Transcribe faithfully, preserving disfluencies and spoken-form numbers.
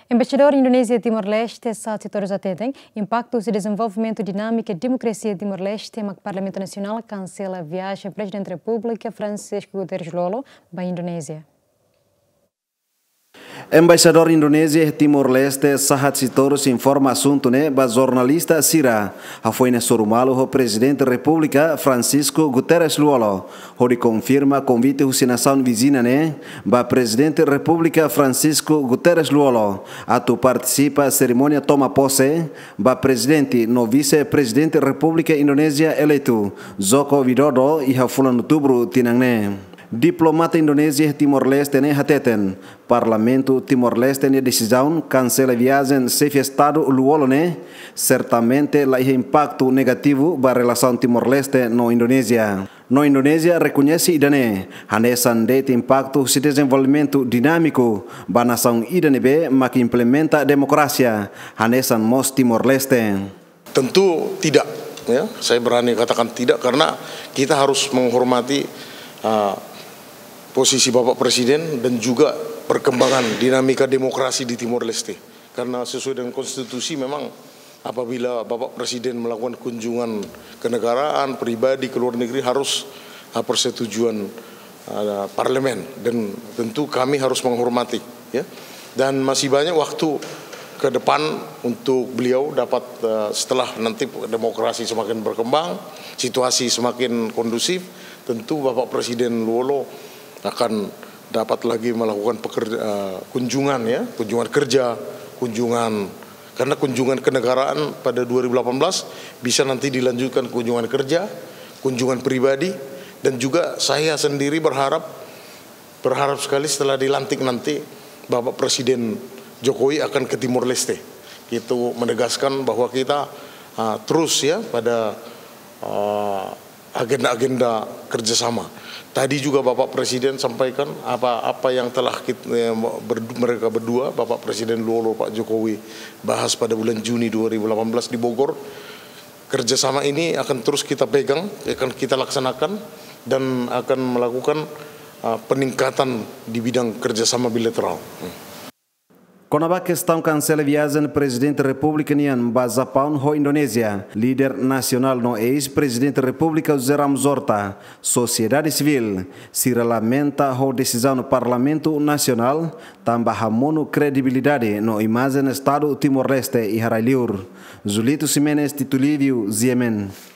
Embaixador Indonésia Timor-Leste, Sati Torres-Atendem, impacto do desenvolvimento dinâmico e democracia Timor-Leste, mas o Parlamento Nacional cancela a viagem do Presidente da República, Francisco Guterres Lolo, para a Indonésia. Embaixador Indonésia Timor-Leste Sahat Sitorus informa assunto né ba jornalista Sira ha foi na Sorumalo o Presidente da República Francisco Guterres Luolo hori confirma convite husinação vizinha né ba Presidente da República Francisco Guterres Luolo atu participa cerimônia toma posse ba Presidente no Vice-Presidente da República Indonésia eleito Joko Widodo e ha fulan outubro tinang né. Diplomata Indonésia Timor-Leste ne hateten Parlamento Timor-Leste ne decisão cancela viagem chefe Estado Luolo ne certamente lá impacto negativo ba relação Timor-Leste no Indonésia. No Indonésia reconhece idane hanesan de impacto se desenvolvimento dinâmico ba nação idane be mak implementa demokrasia hanesan mos Timor-Leste. Tentu tidak, ya. Saya berani katakan tidak karena kita harus menghormati uh, posisi Bapak Presiden dan juga perkembangan dinamika demokrasi di Timor Leste. Karena sesuai dengan konstitusi memang apabila Bapak Presiden melakukan kunjungan kenegaraan, pribadi, ke luar negeri harus uh, persetujuan uh, parlemen dan tentu kami harus menghormati. Ya. Dan masih banyak waktu ke depan untuk beliau dapat uh, setelah nanti demokrasi semakin berkembang, situasi semakin kondusif, tentu Bapak Presiden Luolo akan dapat lagi melakukan pekerja, uh, kunjungan ya, kunjungan kerja, kunjungan karena kunjungan kenegaraan pada dua ribu delapan belas bisa nanti dilanjutkan kunjungan kerja, kunjungan pribadi dan juga saya sendiri berharap berharap sekali setelah dilantik nanti Bapak Presiden Jokowi akan ke Timor Leste. Itu menegaskan bahwa kita uh, terus ya pada uh, agenda-agenda kerjasama. Tadi juga Bapak Presiden sampaikan apa-apa yang telah kita, ya, ber, mereka berdua, Bapak Presiden Luolo, Pak Jokowi, bahas pada bulan Juni dua ribu delapan belas di Bogor. Kerjasama ini akan terus kita pegang, akan kita laksanakan, dan akan melakukan uh, peningkatan di bidang kerjasama bilateral. Hmm. Konaba questão cancela viagem Presidente da República nian ba Japão ho Indonésia, líder nacional no ex-Presidente da República José Ramos Horta, sociedade civil, se lamenta ho decisão no Parlamento Nacional, tambah hamono credibilidade no imagem Estado Timor-Leste e Haraliur. Julito Ximenes Titulívio, Ziemen.